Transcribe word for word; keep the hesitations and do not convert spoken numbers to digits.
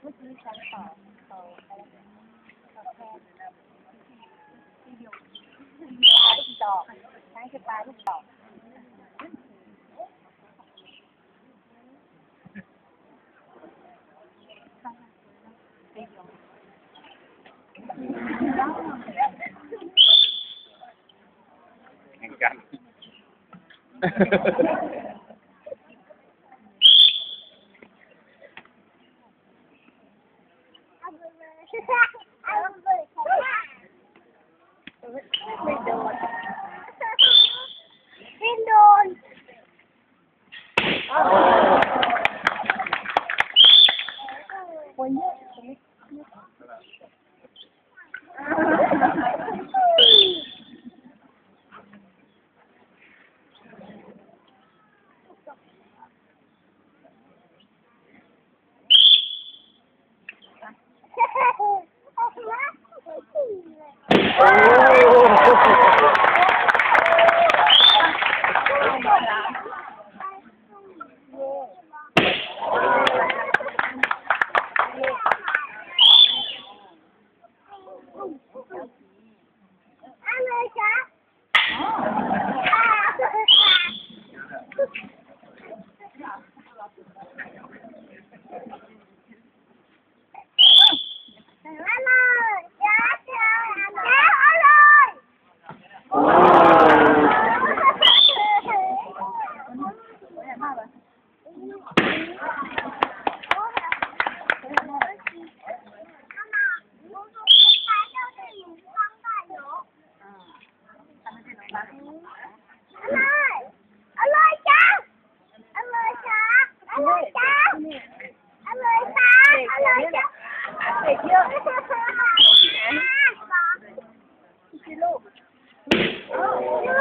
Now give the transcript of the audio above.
มื่อกี้ฉันต่อต่ออะไรต่อแทนที่เดียวปลาลูกดอกใช้คือปลาลูกดอกแข่งกันไม่โดนไม่โดนโอ้ยเยอะเด็กเยอะกินลูก